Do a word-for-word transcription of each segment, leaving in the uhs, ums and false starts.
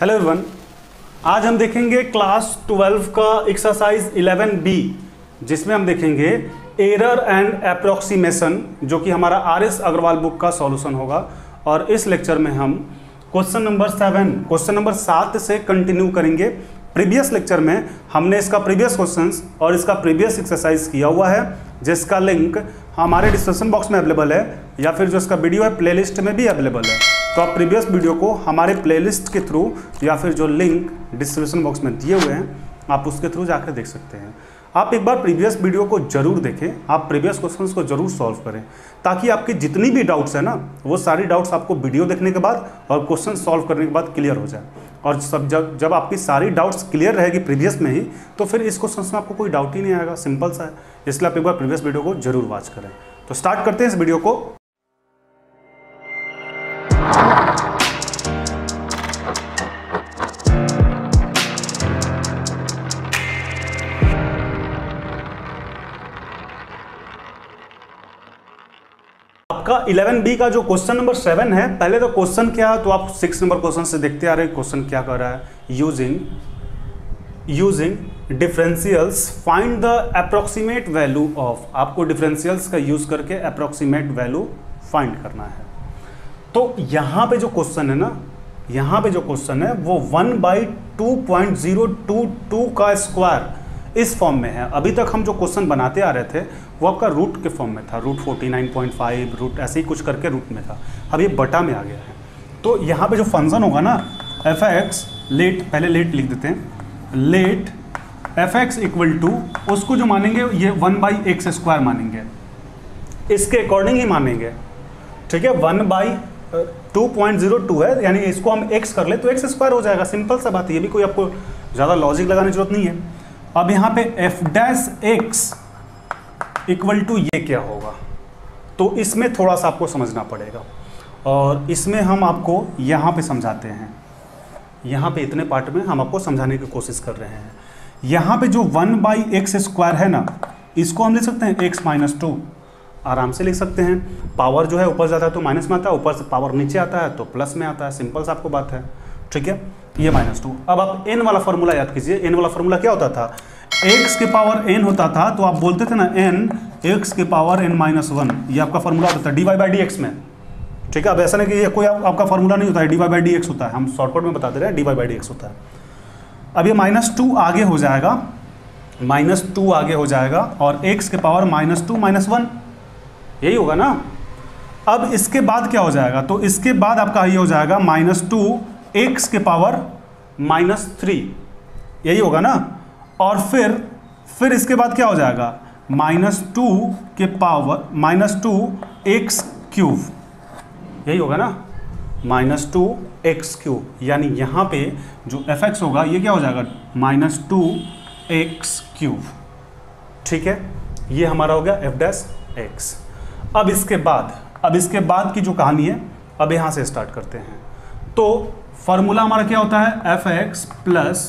Hello everyone, आज हम देखेंगे क्लास ट्वेल्व का एक्सरसाइज इलेवन बी, जिसमें हम देखेंगे एरर एंड अप्रोक्सीमेशन, जो कि हमारा आर एस अग्रवाल बुक का सॉल्यूशन होगा। और इस लेक्चर में हम question number seven question number सात से कंटिन्यू करेंगे। प्रीवियस लेक्चर में हमने इसका प्रीवियस क्वेश्चंस और इसका प्रीवियस एक्सरसाइज किया हुआ है, जिसका लिंक हमारे डिस्क्रिप्शन बॉक्स में अवेलेबल है या फिर जो इसका वीडियो है प्लेलिस्ट में भी अवेलेबल है। तो आप प्रीवियस वीडियो को हमारे प्लेलिस्ट के थ्रू या फिर जो लिंक डिस्क्रिप्शन बॉक्स में दिए हुए हैं आप उसके थ्रू जाकर देख सकते हैं। आप एक बार प्रीवियस वीडियो को जरूर देखें, आप प्रीवियस क्वेश्चंस को जरूर सॉल्व करें, ताकि आपकी जितनी भी डाउट्स है ना, वो सारी डाउट्स आपको वीडियो देखने के बाद और क्वेश्चन सॉल्व करने के बाद क्लियर हो जाए। और सब जब जब आपकी सारी डाउट्स क्लियर रहेगी प्रीवियस में ही, तो फिर इस क्वेश्चन में आपको कोई डाउट ही नहीं आएगा। सिंपल सा है, इसलिए आप एक बार प्रीवियस वीडियो को जरूर वॉच करें। तो स्टार्ट करते हैं इस वीडियो को। आपका इलेवन बी का जो क्वेश्चन नंबर सेवन है, पहले तो क्वेश्चन क्या है तो आप सिक्स नंबर क्वेश्चन से देखते आ रहे हैं। क्वेश्चन क्या कर रहा है, using using differentials find the approximate value of. आपको डिफरेंशियल्स का यूज करके अप्रोक्सीमेट वैल्यू फाइंड करना है। तो यहां पे जो क्वेश्चन है ना, यहां पे जो क्वेश्चन है वो one by two point zero two two का स्क्वायर इस फॉर्म में है। अभी तक हम जो क्वेश्चन बनाते आ रहे थे वो आपका रूट के फॉर्म में था, root forty nine point five, root ऐसे ही कुछ करके रूट में था। अब ये बटा में आ गया है। तो यहाँ पे जो फंक्शन होगा ना, एफ एक्स लेट, पहले लेट लिख देते हैं, let F X equal to, उसको जो मानेंगे ये वन बाई एक्स स्क्वायर मानेंगे, इसके अकॉर्डिंग ही मानेंगे। ठीक है, one by two point zero two है, यानी इसको हम एक्स कर ले तो एक्स स्क्वायर हो जाएगा। सिंपल सा बात है, ये भी कोई आपको ज़्यादा लॉजिक लगाने की जरूरत नहीं है। अब यहाँ पे F dash X equal to ये क्या होगा, तो इसमें थोड़ा सा आपको समझना पड़ेगा और इसमें हम आपको यहाँ पे समझाते हैं। यहाँ पे इतने पार्ट में हम आपको समझाने की कोशिश कर रहे हैं। यहाँ पे जो वन बाई एक्स स्क्वायर है ना, इसको हम लिख सकते हैं एक्स माइनस टू, आराम से लिख सकते हैं। पावर जो है ऊपर जाता है तो माइनस में आता है, ऊपर से पावर नीचे आता है तो प्लस में आता है। सिंपल सा आपको बात है। ठीक है, ये माइनस टू। अब आप एन वाला फॉर्मूला याद कीजिए। एन वाला फॉर्मूला क्या होता था, एक्स के पावर एन होता था, तो आप बोलते थे ना एन एक्स के पावर एन माइनस वन, ये आपका फॉर्मूला होता था D Y by D X में। ठीक है, अब ऐसा नहीं कि ये कोई आप, आपका फॉर्मूला नहीं होता है, D Y by D X होता है, हम शॉर्टकट में बता दे रहे हैं, D Y by D X होता है। अब ये माइनस टू आगे हो जाएगा, माइनस टू आगे हो जाएगा और एक्स के power minus two minus one, यही होगा ना। अब इसके बाद क्या हो जाएगा, तो इसके बाद आपका ये हो जाएगा माइनस टू एक्स के पावर माइनस थ्री, यही होगा ना। और फिर फिर इसके बाद क्या हो जाएगा, माइनस टू के power minus two X cube, यही होगा ना, माइनस टू एक्स क्यूब। यानी यहाँ पे जो एफ एक्स होगा ये क्या हो जाएगा, माइनस टू एक्स क्यूब। ठीक है, ये हमारा हो गया एफ डैश एक्स। अब इसके बाद अब इसके बाद की जो कहानी है, अब यहाँ से स्टार्ट करते हैं। तो फॉर्मूला हमारा क्या होता है, F X plus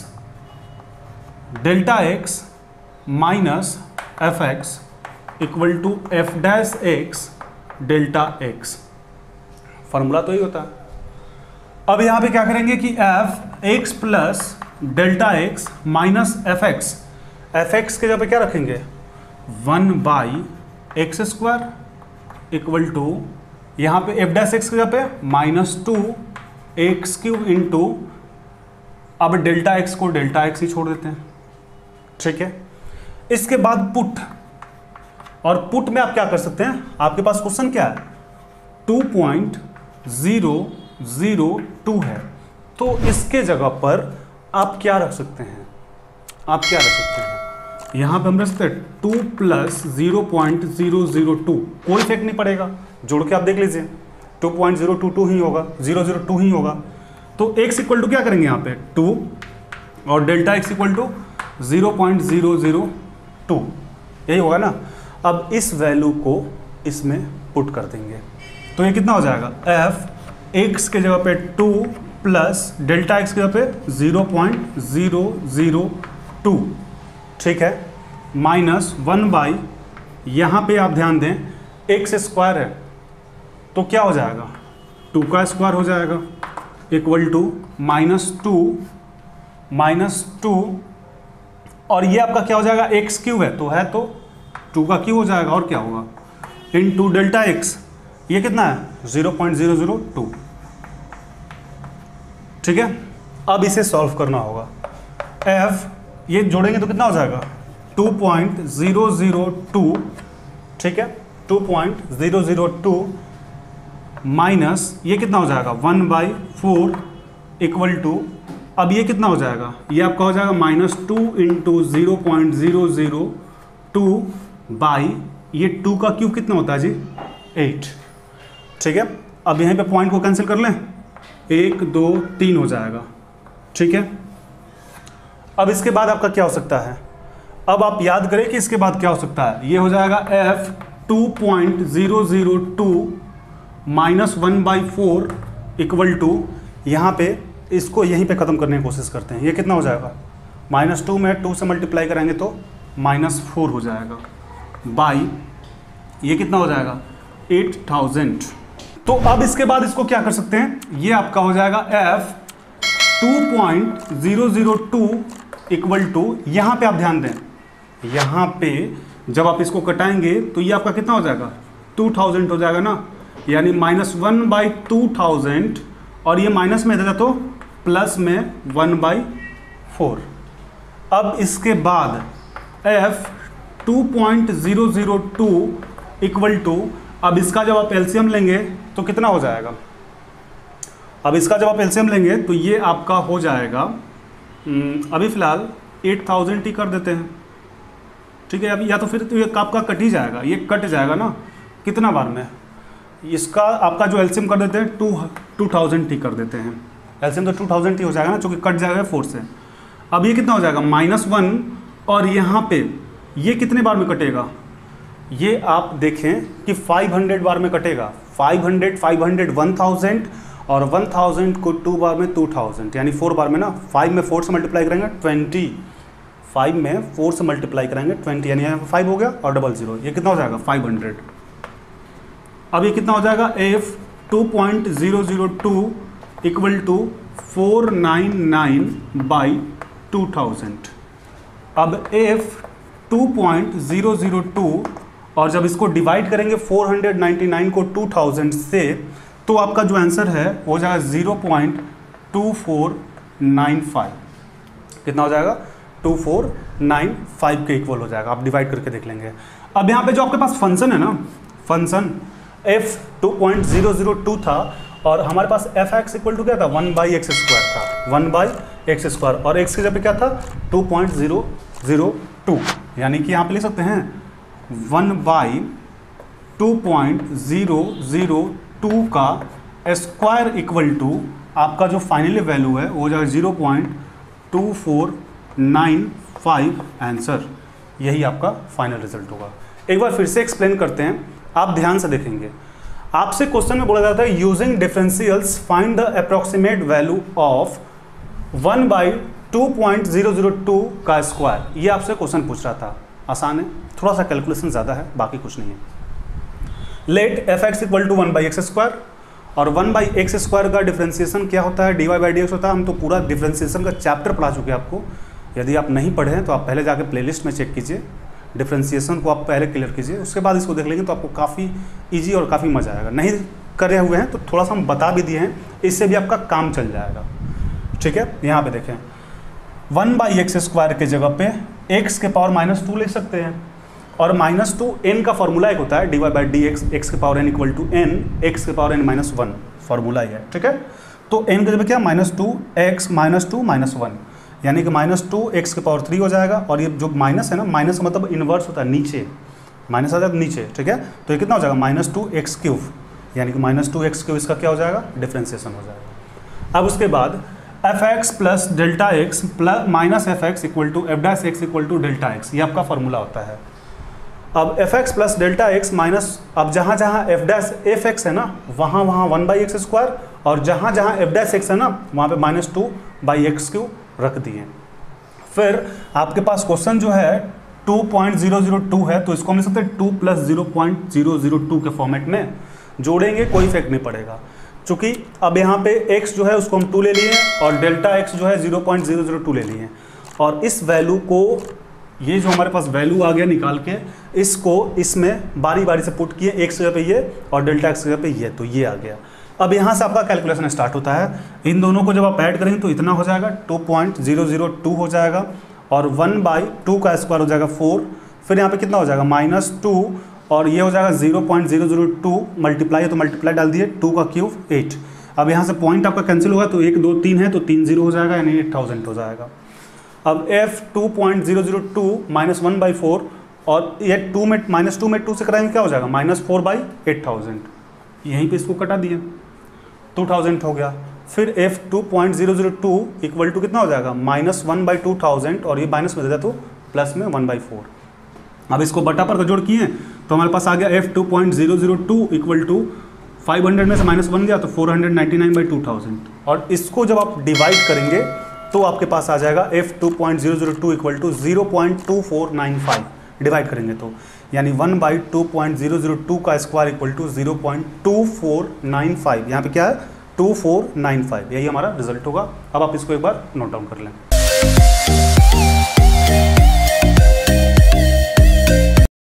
delta X minus F X equal to F dash X delta X. Formula तो ही होता है। अब यहाँ पे क्या करेंगे कि F X plus delta X minus F X, F X के जगह पे क्या रखेंगे, one by X square equal to, यहाँ पे एफ डैश एक्स की जगह पे minus two X cube into, अब डेल्टा एक्स को डेल्टा एक्स ही छोड़ देते हैं। ठीक है, इसके बाद पुट, और पुट में आप क्या कर सकते हैं, आपके पास क्वेश्चन क्या है, two point zero zero two है, तो इसके जगह पर आप क्या रख सकते हैं, आप क्या रख सकते हैं, यहां पे हम रख सकते हैं two plus zero point zero zero two, कोई इफेक्ट नहीं पड़ेगा, जोड़ के आप देख लीजिए, two point zero two two ही होगा, जीरो जीरो टू ही होगा। तो एक्स इक्वल टू क्या करेंगे यहाँ पे टू, और delta X equal to zero point zero zero two, यही होगा ना। अब इस वैल्यू को इसमें पुट कर देंगे, तो ये कितना हो जाएगा, एफ एक्स के जगह पे टू प्लस डेल्टा एक्स के जगह पे zero point zero zero two. ठीक है, माइनस वन बाई, यहाँ पे आप ध्यान दें एक्स स्क्वायर है तो क्या हो जाएगा, टू का स्क्वायर हो जाएगा equal to minus two minus two, और ये आपका क्या हो जाएगा, एक्स क्यूब है तो है तो टू का क्यूब हो जाएगा, और क्या होगा इन टू डेल्टा एक्स, ये कितना है zero point zero zero two. ठीक है, अब इसे सॉल्व करना होगा। एफ ये जोड़ेंगे तो कितना हो जाएगा two point zero zero two, ठीक है, two point zero zero two minus ये कितना हो जाएगा one by four equal to, अब ये कितना हो जाएगा, ये आपका हो जाएगा minus two into zero point zero zero two by ये टू का क्यूब कितना होता है जी एट। ठीक है, अब यहीं पे पॉइंट को कैंसिल कर लें, एक दो तीन हो जाएगा। ठीक है, अब इसके बाद आपका क्या हो सकता है, अब आप याद करें कि इसके बाद क्या हो सकता है, ये हो जाएगा F two point zero zero two minus one by four equal to, यहाँ पे इसको यहीं पे ख़त्म करने की कोशिश करते हैं, ये कितना हो जाएगा माइनस टू में टू से मल्टीप्लाई करेंगे तो माइनस फोर हो जाएगा बाई ये कितना हो जाएगा एट थाउजेंड। तो अब इसके बाद इसको क्या कर सकते हैं, ये आपका हो जाएगा F two point zero zero two equal to, यहाँ पे आप ध्यान दें, यहाँ पे जब आप इसको कटाएंगे तो ये आपका कितना हो जाएगा टू थाउजेंड हो जाएगा ना, यानी minus one by two thousand, और ये माइनस में देगा तो प्लस में वन बाई फोर। अब इसके बाद F two point zero zero two equal to, अब इसका जब आप एलसीएम लेंगे तो कितना हो जाएगा, अब इसका जब आप एलसीएम लेंगे तो ये आपका हो जाएगा, अभी फ़िलहाल एट थाउजेंड ही कर देते हैं। ठीक है, अभी या तो फिर तो ये आपका कट ही जाएगा, ये कट जाएगा ना कितना बार में, इसका आपका जो एलसीएम कर देते हैं टू टू थाउजेंड ही कर देते हैं, एलसीएम तो टू थाउजेंड ही हो जाएगा ना, चूँकि कट जाएगा फोर से। अब ये कितना हो जाएगा माइनस वन, और यहाँ पे ये कितने बार में कटेगा, ये आप देखें कि फाइव हंड्रेड बार में कटेगा, five hundred five hundred one thousand, और वन थाउजेंड को टू बार में टू थाउजेंड, यानी फोर बार में ना, फाइव में फोर से मल्टीप्लाई करेंगे ट्वेंटी, फाइव में फोर से मल्टीप्लाई करेंगे ट्वेंटी, यानी यहाँ फाइव हो गया और डबल जीरो, ये कितना हो जाएगा फाइव हंड्रेड। अब ये कितना हो जाएगा F two point zero zero two equal to four nine nine by two thousand. अब F two point zero zero two, और जब इसको डिवाइड करेंगे फोर हंड्रेड नाइन्टी नाइन को टू थाउजेंड से, तो आपका जो आंसर है वो हो जाएगा zero point two four nine five, कितना हो जाएगा टू फोर नाइन फाइव के इक्वल हो जाएगा, आप डिवाइड करके देख लेंगे। अब यहाँ पे जो आपके पास फंक्शन है ना, function F two point zero zero two था, और हमारे पास एफ एक्स इक्वल टू क्या था वन बाई एक्स स्क्वायर था, वन बाई एक्स स्क्वायर, और एक्स की जगह पे क्या था two point zero zero two, यानी कि यहाँ पे लिख सकते हैं one by two point zero zero two का स्क्वायर इक्वल टू आपका जो फाइनली वैल्यू है वो हो जाएगा zero point two four nine five answer, यही आपका फाइनल रिजल्ट होगा। एक बार फिर से एक्सप्लेन करते हैं, आप ध्यान से देखेंगे। आपसे क्वेश्चन में बोला जाता है using differentials find the approximate value of one by two point zero zero two का स्क्वायर, ये आपसे क्वेश्चन पूछ रहा था। आसान है, थोड़ा सा कैलकुलेशन ज़्यादा है, बाकी कुछ नहीं है। Let F X equal to one by X square, और वन बाई एक्स स्क्वायर का डिफ्रेंसिएशन क्या होता है, D Y by D X होता है। हम तो पूरा डिफ्रेंसिएशन का चैप्टर पढ़ा चुके हैं आपको, यदि आप नहीं पढ़े हैं तो आप पहले जाके प्लेलिस्ट में चेक कीजिए, डिफ्रेंसिएशन को आप पहले क्लियर कीजिए, उसके बाद इसको देख लेंगे तो आपको काफ़ी ईजी और काफ़ी मज़ा आएगा। नहीं करे हुए हैं तो थोड़ा सा हम बता भी दिए हैं, इससे भी आपका काम चल जाएगा। ठीक है, यहाँ पे देखें वन बाई एक्स स्क्वायर के जगह पे एक्स के पावर माइनस टू ले सकते हैं, और माइनस टू एन का फॉर्मूला एक होता है D Y by D X, X के power N equal to N, X के power N minus one formula ही है। ठीक है, तो एन के जगह क्या minus two X minus two minus one, यानी कि माइनस टू एक्स के पावर थ्री हो जाएगा, और ये जो माइनस है ना, माइनस मतलब इन्वर्स होता है, नीचे माइनस आ जाएगा नीचे। ठीक है, तो ये कितना हो जाएगा माइनस टू एक्स क्यूब, यानी कि माइनस टू एक्स क्यूब इसका क्या हो जाएगा डिफ्रेंसिएशन हो जाएगा। अब उसके बाद F X plus delta X plus minus F X equal to F dash X equal to delta X, ये आपका फॉर्मूला होता है। अब F X plus delta X minus, अब जहाँ जहाँ एफ डैश एफ एक्स है ना, वहाँ वहाँ वन बाई एक्स स्क्वायर, और जहाँ जहाँ एफ डैश एक्स है ना, वहाँ पे minus two by X cube रख दिए। फिर आपके पास क्वेश्चन जो है two point zero zero two है, तो इसको हम लिख सकते हैं two plus zero point zero zero two के फॉर्मेट में जोड़ेंगे, कोई इफेक्ट नहीं पड़ेगा। चूंकि अब यहाँ पे x जो है उसको हम टू ले लिए और डेल्टा x जो है zero point zero zero two ले लिए और इस वैल्यू को, ये जो हमारे पास वैल्यू आ गया निकाल के, इसको इसमें बारी बारी से पुट किए, एक जगह पे ये और डेल्टा एक्स जगह पे ये, तो ये आ गया। अब यहाँ से आपका कैलकुलेशन स्टार्ट होता है। इन दोनों को जब आप ऐड करेंगे तो इतना हो जाएगा two point zero zero two हो जाएगा और वन बाई टू का स्क्वायर हो जाएगा फोर, फिर यहाँ पे कितना हो जाएगा माइनस टू और ये हो जाएगा zero point zero zero two multiply है तो मल्टीप्लाई डाल दिए, टू का क्यूब एट। अब यहाँ से पॉइंट आपका कैंसिल होगा तो एक दो तीन है तो तीन जीरो हो जाएगा यानी एट थाउजेंड हो जाएगा। अब F two point zero zero two minus one by four और ये टू में माइनस टू में टू से कराएंगे क्या हो जाएगा minus four by eight thousand, यहीं पे इसको कटा दिए टू थाउजेंड हो गया। फिर F two point zero zero two equal to कितना हो जाएगा minus one by two thousand और ये माइनस में दे दिया तो प्लस में वन बाई फोर। अब इसको बटा पर का जोड़ किए तो हमारे पास आ गया F two point zero zero two equal to five hundred में से माइनस वन गया तो four hundred ninety nine by two thousand और इसको जब आप डिवाइड करेंगे तो आपके पास आ जाएगा F two point zero zero two equal to zero point two four nine five, divide करेंगे तो यानी one by two point zero zero two का square equal to zero point two four nine five, यहाँ पे क्या है to four nine five, यही हमारा रिजल्ट होगा। अब आप इसको एक बार नोट डाउन कर लें।